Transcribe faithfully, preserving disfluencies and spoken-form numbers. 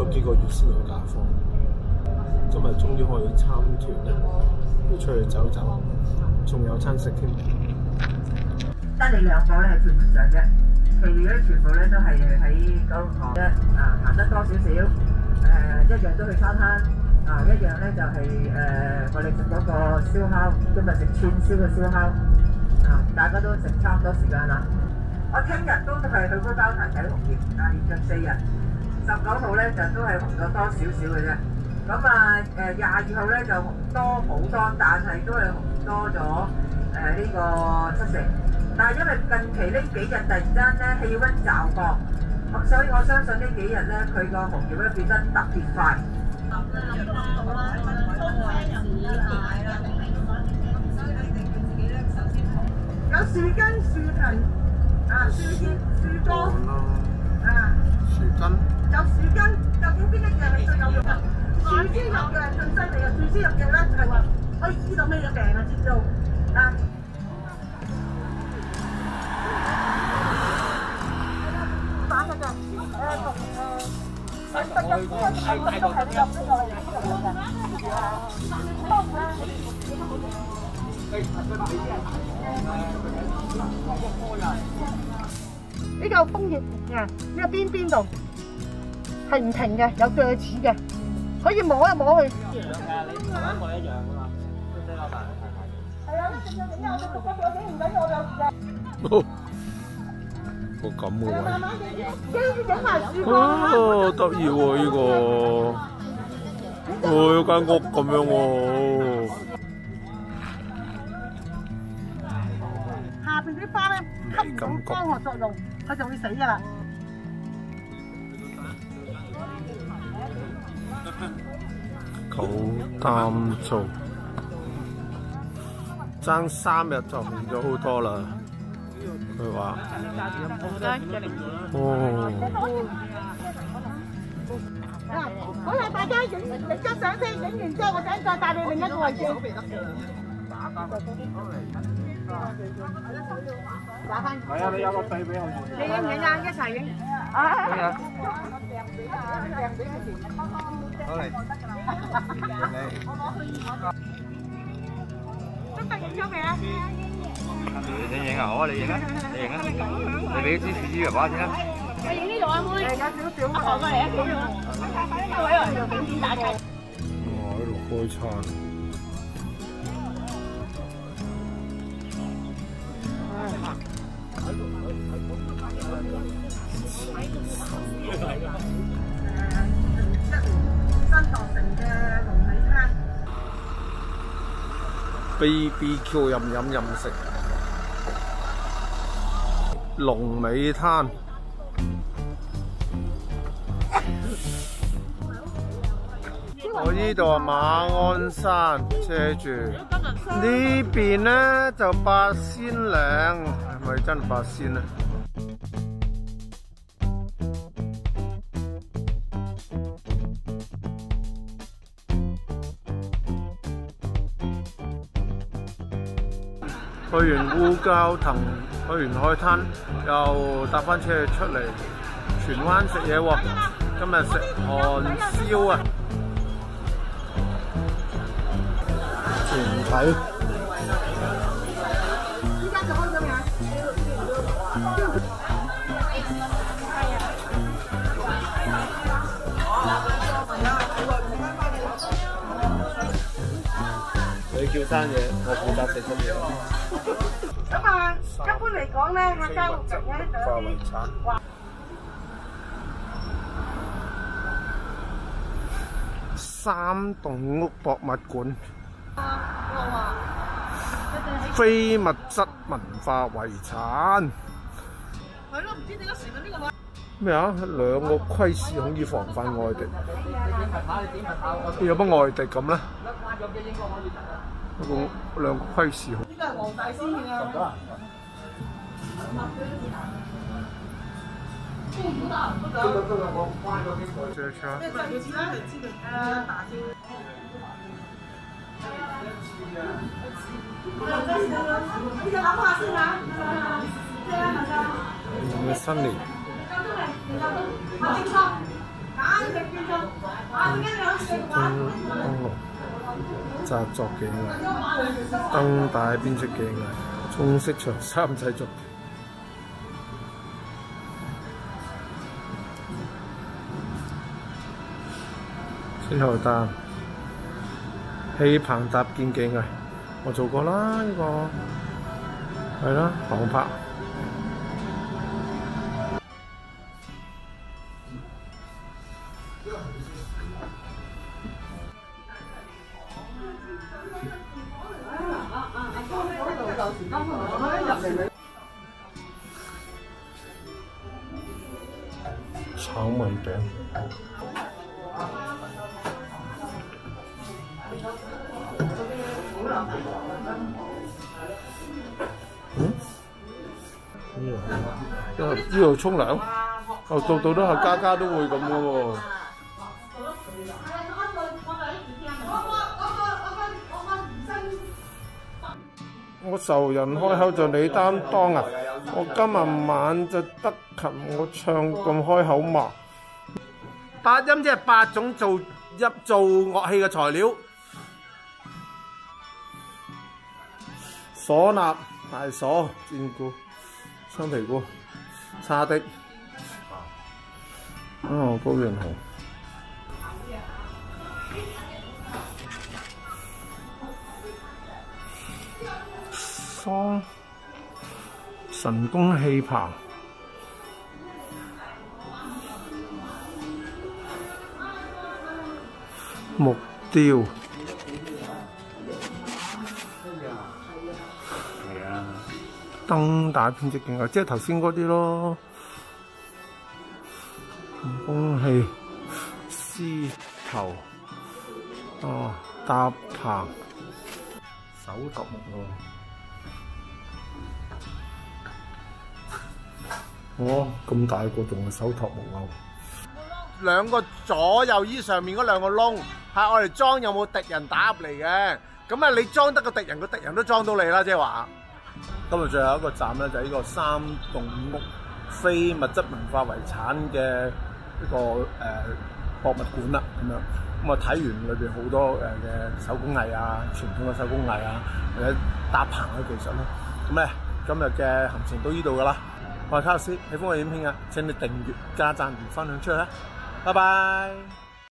幾個月先有假放。今日終於可以參團啦，要出去走走，仲有餐食添。 得你兩個咧係團上啫，其餘咧全部咧都係喺九龍塘啫。啊，行得多少少，誒、呃、一樣都去沙灘。啊，一樣咧就係、是、誒、呃、我哋食嗰個燒烤，今日食串燒嘅燒烤。啊，大家都食差唔多時間啦。我聽日都係去高交潭睇紅葉，啊連續四日。十九號咧就都係紅咗多少少嘅啫。咁啊誒廿二號咧就紅多好多，但係都係紅多咗誒呢個七成。但係因為近期呢幾日突然間咧氣温驟降，咁所以我相信呢幾日咧佢個紅葉咧變得特別快。有樹根、樹藤啊、樹葉、樹幹啊、 樹根。 有樹根，究竟邊一樣係最有用啊？樹枝肉嘅最犀利啊！樹枝肉嘅咧就係話可以醫到咩嘅病啊？知唔知道？啊！反嘅啫，誒同誒實實嘅呢個係都係呢個係呢個嚟嘅。呢個楓葉啊，呢個邊邊度係唔停嘅，有鋸齒嘅，可以摸一摸佢。一樣㗎，你同一模一樣㗎嘛，都寫攞大睇睇。係啊，一定要影啊！我哋逐個我影唔緊要，我有時間。 個咁嘅位。 慢慢影，影埋樹幹啊！ 哦，得意喎呢個，哦有間屋咁樣喎。 下邊啲花咧吸唔到光合作用，佢就會死㗎啦。 九擔做，爭三日就紅咗好多啦。佢話：哦。 嗱，好啦，大家影影張相先，影完之後我陣再帶你另一個位置。打翻。係啊，你有個對比我。你影唔影啊？一齊影。啊！好嚟。真係影咗未啊？ 你影啊，好啊，你影啊，你影啊，你俾支樹枝爸爸先啦。 我影呢度啊，妹。有少少。阿婆過嚟啊，幾秒啊？呢個位我用景點打計。 哇！喺度開餐。 新落成嘅龍尾餐 B B Q 飲飲飲食，龍尾灘。我呢度係馬鞍山遮住，呢邊咧就八仙嶺，係咪真八仙咧？去完烏蛟騰，去完海灘，又搭翻車出嚟荃灣食嘢喎。今日食韓燒啊！全體。依家就開咗未啊？你叫生嘢，我負責食乜嘢。 咁啊，一般嚟講咧，客家活動咧就有啲話。 三棟屋博物館，非物質文化遺產。 係咯，唔知點解成咗呢個位。 咩啊？兩個窺視孔以防範外敵。有乜外敵咁咧？個兩個窺視孔。呢個係黃大仙嘅啊。這車。這個其他係知道誒打招。你諗下先啊！新年。 紮作技藝、燈帶編織技藝、中式長衫製作。之後單氣棚搭建技藝，我做過啦，呢、這個係啦，航拍。炒米餅，嗯？呢度呢度沖涼，哦，度度都係家家都會咁嘅喎。我仇人開口就你擔當啊！我今日晚就得琴，我唱咁開口嘛。八音即係八種做一做樂器嘅材料：嗩吶、大嗩、戰鼓、雙皮鼓、叉的。哦，高原紅。神功氣棚、木雕、燈帶編織技藝，即係頭先嗰啲咯。神功氣、獅頭，哦，搭棚、手托木咯。哦，咁大個仲係手托木偶。兩個左右衣上面嗰兩個窿，係我哋裝有冇敵人打入嚟嘅。咁啊，你裝得個敵人，個敵人都裝到你啦，即係話。今日最後一個站咧，就係呢個三棟屋非物質文化遺產嘅一個誒、呃、博物館啦，咁樣。咁啊睇完裏邊好多誒嘅手工藝啊，傳統嘅手工藝啊，或者搭棚嘅技術啦。咁咧，今日嘅行程到呢度噶啦。我係卡洛斯，喜歡我影片嘅請你訂閱、加讚同分享出去啦，拜拜。